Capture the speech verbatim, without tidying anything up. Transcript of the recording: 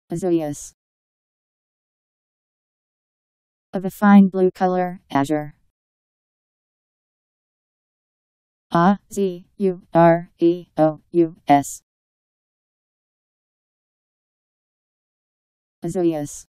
Azureus. Of a fine blue color, azure. A Z U R E O U S. Azureus.